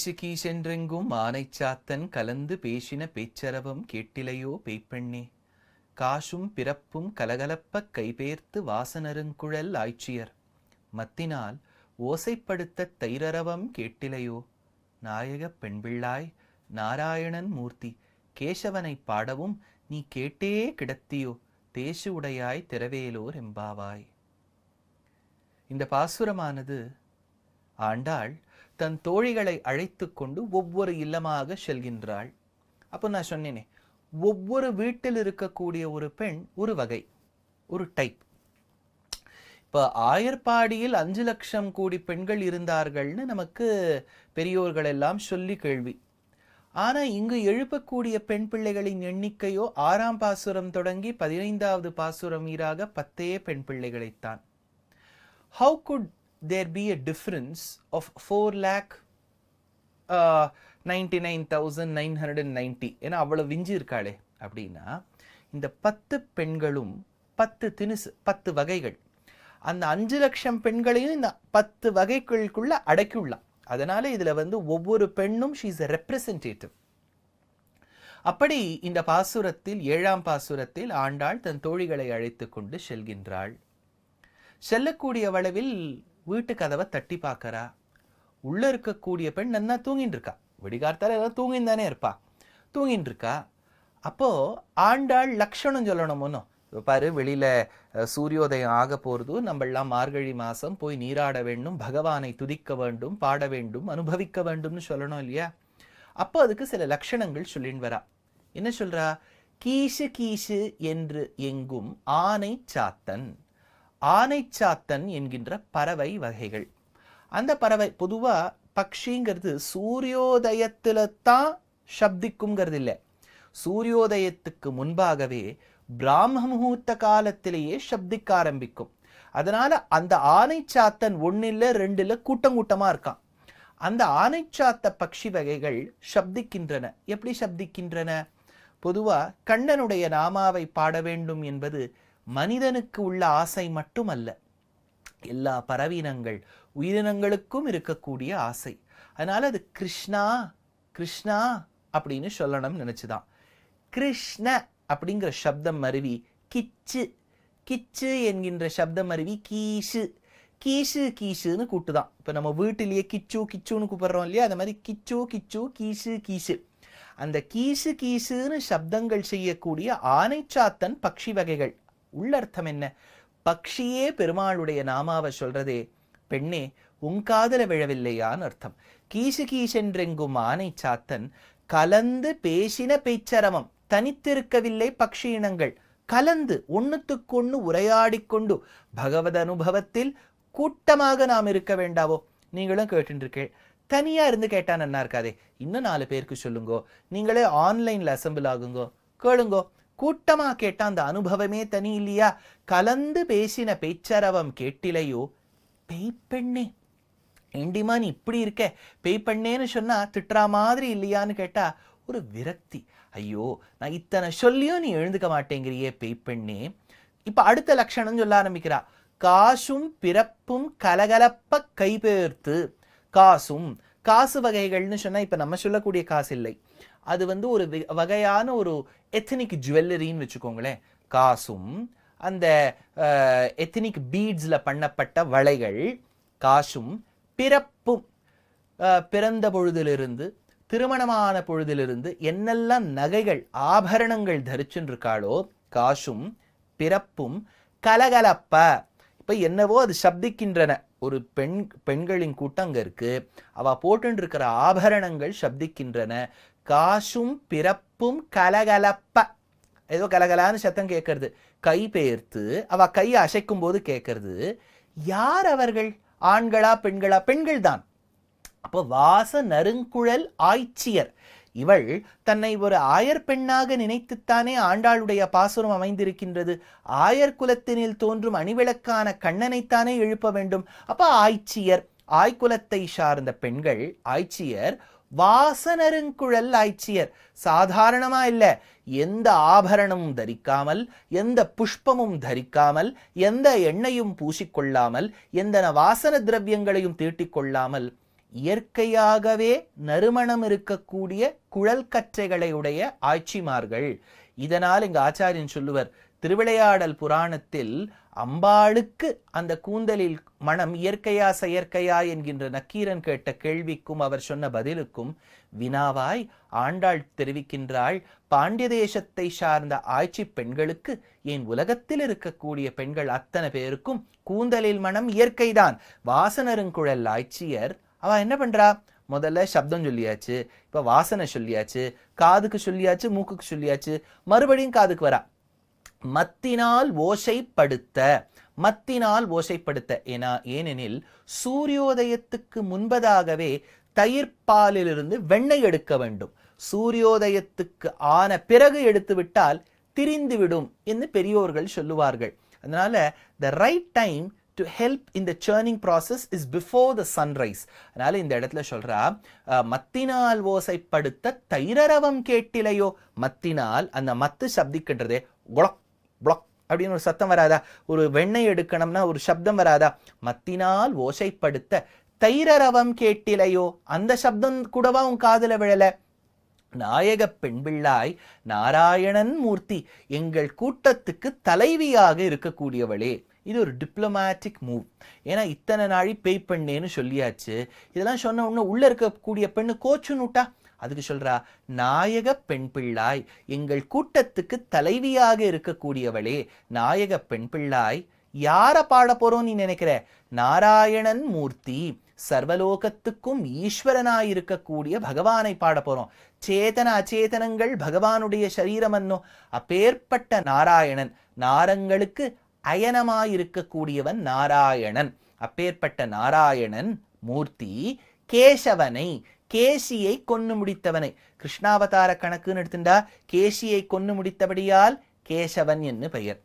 கீசு கீசென்றெங்கும் ஆனைச்சாத்தன் கலந்து பேசின பேச்சரவம் கேட்டிலையோ பேய்ப்பெண்ணே, காசும் பிறப்பும் கலகலப்பக் கைபேர்த்து வாசனருங்குழல் ஆய்ச்சியர் மத்தினால் ஓசைப்படுத்த தைரரவம் கேட்டிலையோ, நாயகப் பெண்பிள்ளாய் நாராயணன் மூர்த்தி கேசவனை பாடவும் நீ கேட்டே கிடத்தியோ, தேசு உடையாய் திரவேலோர் எம்பாவாய். இந்த பாசுரமானது ஆண்டாள் தன் தோழிகளை அழைத்து கொண்டு ஒவ்வொரு இல்லமாக செல்கின்றாள். அப்போ நான் சொன்னேனே, ஒவ்வொரு வீட்டில் இருக்கக்கூடிய ஒரு பெண் ஒரு வகை, ஒரு டைப். இப்போ ஆயர்பாடியில் 5 லட்சம் கோடி பெண்கள் இருந்தார்கள்னு நமக்கு பெரியோர்கள் எல்லாம் சொல்லி கேள்வி. ஆனா இங்கு எழுப்பக்கூடிய பெண் பிள்ளைகளின் எண்ணிக்கையோ 6ஆம் பாசுரம் தொடங்கி 15வது பாசுரம் ஈராக 10 பெண் பிள்ளைகளைத்தான். How could there be a difference of 4,99,990? ஏன்னா அவ்வளவு விஞ்சி இருக்காளே அப்படின்னா, இந்த 10 பெண்களும் 10 தினுசு, 10 வகைகள். அந்த 5 லட்சம் பெண்களையும் இந்த 10 வகைகளுக்குள்ள அடக்கியுள்ளான். அதனால இதுல ஒவ்வொரு பெண்ணும் she is a representative. அப்படி இந்த பாசுரத்தில் 7ஆம் பாசுரத்தில் ஆண்டாள் தன் தோழிகளை அழைத்து கொண்டு செல்கின்றாள். செல்லக்கூடிய வளவில் வீட்டு கதவை தட்டி பார்க்கறா. உள்ள இருக்கக்கூடிய பெண் நன்னா தூங்கிட்டு இருக்கா. விடிகார்த்தால ஏதாவது தூங்கின்னு தானே இருப்பா. தூங்கிட்டு இருக்கா. அப்போ ஆண்டாள் லட்சணம் சொல்லணுமோனோ, பாரு வெளியில சூரியோதயம் ஆக போறது, நம்மெல்லாம் மார்கழி மாசம் போய் நீராட வேண்டும், பகவானை துதிக்க வேண்டும், பாட வேண்டும், அனுபவிக்க வேண்டும்னு சொல்லணும் இல்லையா? அப்போ அதுக்கு சில லட்சணங்கள் சொல்லின்னு வரா. என்ன சொல்றா? கீசு கீசு என்று எங்கும் ஆனை சாத்தன். ஆனை சாத்தன் என்கின்ற பறவை வகைகள். அந்த பறவை பொதுவா பக்ஷிங்கிறது சூரியோதயத்துல தான் சப்திக்குங்கிறது இல்லை. சூரியோதயத்துக்கு முன்பாகவே பிராம முகூர்த்த காலத்திலேயே சப்திக்க ஆரம்பிக்கும். அதனால அந்த ஆனைச்சாத்தன் 1 இல்ல 2 இல்ல கூட்டம் கூட்டமா இருக்கான். அந்த ஆனைச்சாத்த பட்சி வகைகள் சப்திக்கின்றன. எப்படி சப்திக்கின்றன? பொதுவா கண்ணனுடைய நாமாவை பாட வேண்டும் என்பது மனிதனுக்கு உள்ள ஆசை மட்டுமல்ல, எல்லா பறவீனங்கள் உயிரினங்களுக்கும் இருக்கக்கூடிய ஆசை. அதனால அது கிருஷ்ணா கிருஷ்ணா அப்படின்னு சொல்லணும்னு நினைச்சுதான். கிருஷ்ண அப்படிங்கிற சப்தம் மருவி கிச்சு, கிச்சு என்கின்ற சப்தம் மருவி கீசு, கீசு கீசுன்னு கூட்டுதான். இப்போ நம்ம வீட்டிலேயே கிச்சு கிச்சுன்னு கூப்பிடுறோம் இல்லையா? அந்த மாதிரி கிச்சு கிச்சு கீசு கீசு. அந்த கீசு கீசுன்னு சப்தங்கள் செய்யக்கூடிய ஆனைச்சாத்தன் பக்ஷி வகைகள். உள்ளர்த்தம் என்ன? பக்ஷியே பெருமாளுடைய நாமாவை சொல்றதே, பெண்ணே உன் காதல விழவில்லையான்னு அர்த்தம். கீசு கீசென்றெங்கும் ஆனைச்சாத்தன் கலந்து பேசின பேச்சரவம். தனித்திருக்கவில்லை பக்ஷி இனங்கள், கலந்து ஒன்னுத்துக்கொன்னு உரையாடிக்கொண்டு பகவத் அனுபவத்தில் கூட்டமாக நாம் இருக்க வேண்டாவோ? நீங்களும் கேட்டுருக்கேள். தனியா இருந்து கேட்டா நன்னா இருக்காதே, இன்னும் 4 பேருக்கு சொல்லுங்கோ, நீங்களே ஆன்லைன்ல அசம்பிள் ஆகுங்கோ, கேளுங்கோ. கூட்டமா கேட்டா அந்த அனுபவமே தனி இல்லையா? கலந்து பேசின பேச்சரவம் கேட்டிலையோ பேய்ப்பெண்ணே. ஏண்டிமா நீ இப்படி இருக்க, பேய்ப்பெண்ணேன்னு சொன்னா திட்டுறா மாதிரி இல்லையான்னு கேட்டா ஒரு விரக்தி. ஐயோ நான் இத்தனை சொல்லியும் நீ எழுந்துக்க மாட்டேங்கிறியே பேய்ப்பெண்ணே. இப்ப அடுத்த லட்சணம் சொல்ல ஆரம்பிக்கிறா. காசும் பிறப்பும் கலகலப்ப கைபேர்த்து. காசும், காசு வகைகள்னு சொன்னா இப்ப நம்ம சொல்லக்கூடிய காசு இல்லை, அது ஒரு வகையான ஒரு எத்தனிக் ஜுவல்லரின்னு வச்சுக்கோங்களேன். காசும் அந்த எத்தனிக் பீட்ஸ்ல பண்ணப்பட்ட வளைகள், காசும் பிறப்பும், பிறந்த பொழுதிலிருந்து திருமணமான பொழுதிலிருந்து என்னெல்லாம் நகைகள் ஆபரணங்கள் தரிச்சுன்னு இருக்காளோ, காசும் பிறப்பும் கலகலப்ப. இப்ப என்னவோ அது சப்திக்கின்றன. ஒரு பெண்களின் கூட்டம் அங்க இருக்கு, அவ போட்டு இருக்கிற ஆபரணங்கள் சப்திக்கின்றன. காசும் பிறப்பும் கலகலப்ப. ஏதோ கலகலான்னு சத்தம் கேட்கறது. கை பெயர்த்து அவ கையை அசைக்கும் போது கேட்கறது. யார் அவர்கள்? ஆண்களா பெண்களா? பெண்கள் தான். அப்போ வாச நறுங்குழல் ஆய்ச்சியர். இவள் தன்னை ஒரு ஆயர் பெண்ணாக நினைத்துத்தானே ஆண்டாளுடைய பாசுரம் அமைந்திருக்கின்றது. ஆயர் குலத்தினில் தோன்றும் அணிவிளக்கான கண்ணனைத்தானே எழுப்ப வேண்டும். அப்ப ஆய்ச்சியர், ஆய்குலத்தை சார்ந்த பெண்கள் ஆய்ச்சியர். வாசனருங்குழல் ஆய்ச்சியர். சாதாரணமா இல்ல, எந்த ஆபரணமும் தரிக்காமல், எந்த புஷ்பமும் தரிக்காமல், எந்த எண்ணெயும் பூசிக்கொள்ளாமல், எந்த வாசன திரவியங்களையும் தீட்டிக்கொள்ளாமல் இயற்கையாகவே நறுமணம் இருக்கக்கூடிய குழல் கற்றைகளை உடைய ஆட்சிமார்கள். இதனால் இங்கு ஆச்சாரியன் சொல்லுவர், திருவிளையாடல் புராணத்தில் அம்பாளுக்கு அந்த கூந்தலில் மனம் இயற்கையா செயற்கையா என்கின்ற நக்கீரன் கேட்ட கேள்விக்கும் அவர் சொன்ன பதிலுக்கும் வினாவாய் ஆண்டாள் தெரிவிக்கின்றாள், பாண்டிய தேசத்தை சார்ந்த ஆட்சி பெண்களுக்கு, ஏன் உலகத்தில் இருக்கக்கூடிய பெண்கள் அத்தனை பேருக்கும் கூந்தலில் மனம் இயற்கைதான். வாசனருங்குழல் ஆட்சியர் அவ என்ன பண்றா, முதல்ல சப்தம் சொல்லியாச்சு, இப்ப வாசனை சொல்லியாச்சு, காதுக்கு சொல்லியாச்சு, மூக்குக்கு சொல்லியாச்சு, மறுபடியும் காதுக்கு வரா. மத்தினால் ஓசைப்படுத்த, மத்தினால் ஓசைப்படுத்த. ஏனெனில் சூரியோதயத்துக்கு முன்பதாகவே தயிர்பாலிலிருந்து வெண்ணெய் எடுக்க வேண்டும். சூரியோதயத்துக்கு ஆன பிறகு எடுத்து விட்டால் திரிந்துவிடும் என்று பெரியோர்கள் சொல்லுவார்கள். அதனால the right time to help in the churning process is before the sunrise. அதனால இந்த இடத்துல சொல்றா, மத்தினால் ஓசைப்படுத்த தைரரவம் கேட்டிலையோ. மத்தினால், அந்த மத்து சப்திக்கின்றதே குளக் பிளாக் அப்படின்னு ஒரு சத்தம் வராதா? ஒரு வெண்ணெய் எடுக்கணும்னா ஒரு சப்தம் வராதா? மத்தினால் ஓசைப்படுத்த தைரரவம் கேட்டிலையோ, அந்த சப்தம் கூடவா உன் காதுல விழல? நாயக பெண்பிள்ளாய் நாராயணன் மூர்த்தி, எங்கள் கூட்டத்துக்கு தலைவியாக இருக்கக்கூடியவளே. இது ஒரு டிப்ளமேட்டிக் மூவ். ஏன்னா இத்தனை நாளி பேய் பெண்ணேன்னு சொல்லியாச்சு. இதெல்லாம் சொன்ன உடனே உள்ள இருக்கக்கூடிய பெண்ணு கோச்சுன்னுட்டா. அதுக்கு சொல்றா, நாயக பெண் பிள்ளாய், எங்கள் கூட்டத்துக்கு தலைவியாக இருக்கக்கூடியவளே. நாயக பெண் பிள்ளாய் யார பாட போறோம் நீ நினைக்கிற? நாராயணன் மூர்த்தி, சர்வலோகத்துக்கும் ஈஸ்வரனாய் இருக்கக்கூடிய பகவானை பாட போறோம். சேதன அச்சேதனங்கள் பகவானுடைய சரீரமன்னோ. அப்பேற்பட்ட நாராயணன், நாரங்களுக்கு அயனமாயிருக்கக்கூடியவன் நாராயணன். அப்பேற்பட்ட நாராயணன் மூர்த்தி கேசவனை, கேசியை கொன்னு முடித்தவனை. கிருஷ்ணாவதார கணக்குன்னு எடுத்துட்டா கேசியை கொன்னு முடித்தபடியால் கேசவன் என்று பெயர்.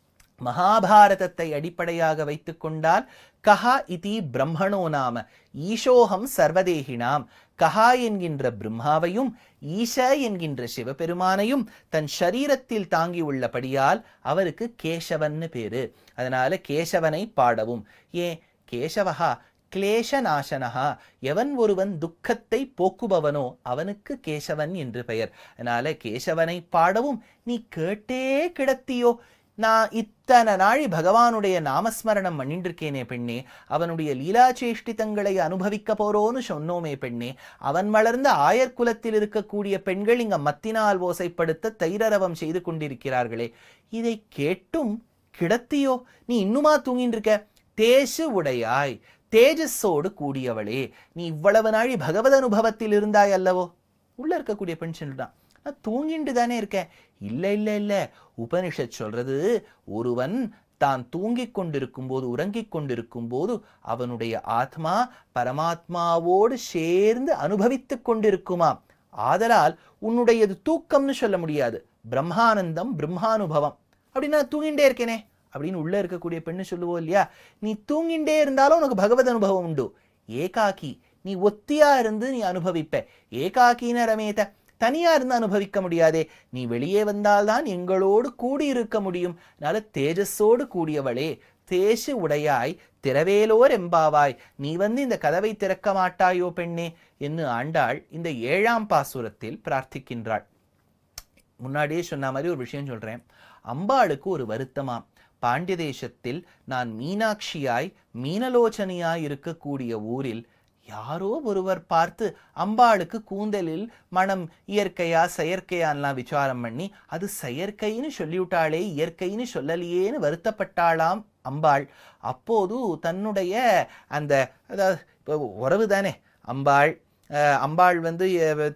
மகாபாரதத்தை அடிப்படையாக வைத்துக் கொண்டால் கஹா இதி பிரம்மணோ நாம ஈசோகம் சர்வதேகினாம். கஹா என்கின்ற பிரம்மாவையும் ஈச என்கின்ற சிவபெருமானையும் தன் சரீரத்தில் தாங்கி உள்ளபடியால் அவருக்கு கேசவன்னு பேரு. அதனால கேசவனை பாடவும். ஏன் கேசவஹா கிளேசநாசனஹா, எவன் ஒருவன் துக்கத்தை போக்குபவனோ அவனுக்கு கேசவன் என்று பெயர். அதனால கேசவனை பாடவும் நீ கேட்டே கிடத்தியோ. நான் இத்தனை நாளி பகவானுடைய நாமஸ்மரணம் பண்ணின்றிருக்கேனே பெண்ணே, அவனுடைய லீலாச்சேஷ்டிதங்களை அனுபவிக்க போறோன்னு சொன்னோமே பெண்ணே, அவன் வளர்ந்த ஆயர்குலத்தில் இருக்கக்கூடிய பெண்கள் இங்க மத்தினால் ஓசைப்படுத்த தைரரவம் செய்து கொண்டிருக்கிறார்களே, இதை கேட்டும் கிடத்தியோ, நீ இன்னுமா தூங்கின்னு இருக்க? தேசு உடையாய், தேஜஸோடு கூடியவளே, நீ இவ்வளவு நாளி பகவத் அனுபவத்தில் இருந்தாய் அல்லவோ. உள்ள இருக்கக்கூடிய பெண் சொல்றான், நான் தூங்கிட்டு தானே இருக்கேன். இல்ல இல்ல இல்ல, உபனிஷத் சொல்றது, ஒருவன் தான் தூங்கிக் கொண்டிருக்கும் போது, உறங்கிக் கொண்டிருக்கும் போது அவனுடைய ஆத்மா பரமாத்மாவோடு சேர்ந்து அனுபவித்துக் கொண்டிருக்குமாம். ஆதலால் உன்னுடையது தூக்கம்னு சொல்ல முடியாது, பிரம்மானந்தம் பிரம்மானுபவம். அப்படின்னா தூங்கிண்டே இருக்கேனே அப்படின்னு உள்ள இருக்கக்கூடிய பெண்ணு சொல்லுவோம் இல்லையா. நீ தூங்கிண்டே இருந்தாலும் உனக்கு பகவத் அனுபவம் உண்டு. ஏகாக்கி, நீ ஒத்தியா இருந்து நீ அனுபவிப்ப. ஏகாக்கின ரமேத, தனியா இருந்து அனுபவிக்க முடியாதே. நீ வெளியே வந்தால்தான் எங்களோடு கூடி இருக்க முடியும். அதனால தேஜஸோடு கூடியவளே, தேசு உடையாய், திறவேலோர் எம்பாவாய், நீ வந்து இந்த கதவை திறக்க மாட்டாயோ பெண்ணே என்று ஆண்டாள் இந்த 7ஆம் பாசுரத்தில் பிரார்த்திக்கின்றாள். முன்னாடியே சொன்ன மாதிரி ஒரு விஷயம் சொல்றேன். அம்பாளுக்கு ஒரு வருத்தமாம். பாண்டிய தேசத்தில் நான் மீனாட்சியாய் மீனலோச்சனையாய் இருக்கக்கூடிய ஊரில் யாரோ ஒருவர் பார்த்து அம்பாளுக்கு கூந்தலில் மனம் இயற்கையா செயற்கையான்லாம் விசாரம் பண்ணி அது செயற்கைன்னு சொல்லிவிட்டாளே, இயற்கைன்னு சொல்லலையேன்னு வருத்தப்பட்டாளாம் அம்பாள். அப்போது தன்னுடைய அந்த, அதாவது உறவு தானே அம்பாள், அம்பாள் வந்து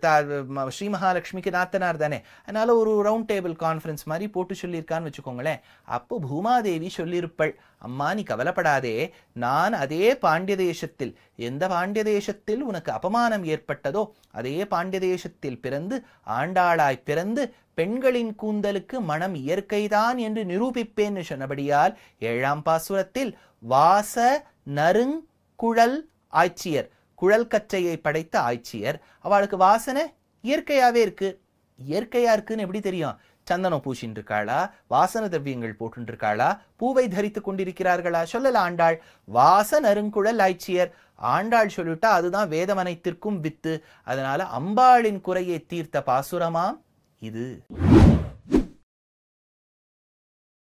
ஸ்ரீ மகாலட்சுமிக்கு நாத்தனார் தானே, அதனால ஒரு ரவுண்ட் டேபிள் கான்ஃபரன்ஸ் மாதிரி போட்டு சொல்லியிருக்கான்னு வச்சுக்கோங்களேன். அப்போ பூமாதேவி சொல்லியிருப்பள், அம்மா நீ கவலைப்படாதே, நான் அதே பாண்டிய தேசத்தில், எந்த பாண்டிய தேசத்தில் உனக்கு அபமானம் ஏற்பட்டதோ அதே பாண்டிய தேசத்தில் பிறந்து ஆண்டாளாய் பிறந்து பெண்களின் கூந்தலுக்கு மனம் இயற்கைதான் என்று நிரூபிப்பேன்னு சொன்னபடியால் 7ஆம் பாசுரத்தில் வாச நறுங்குழல் ஆட்சியர், குழல் கற்றையை படைத்த ஆட்சியர், அவளுக்கு வாசனை இயற்கையாவே இருக்கு. இயற்கையா இருக்குன்னு எப்படி தெரியும்? சந்தனம் பூசின்னு இருக்காளா, வாசன திரவியங்கள் போட்டு இருக்காளா, பூவை தரித்து கொண்டிருக்கிறார்களா? சொல்லல ஆண்டாள். வாச நறுங்குழல் ஆய்ச்சியர். ஆண்டாள் சொல்லிட்டா அதுதான் வேதமனைத்திற்கும் வித்து. அதனால அம்பாளின் குறையை தீர்த்த பாசுரமாம் இது.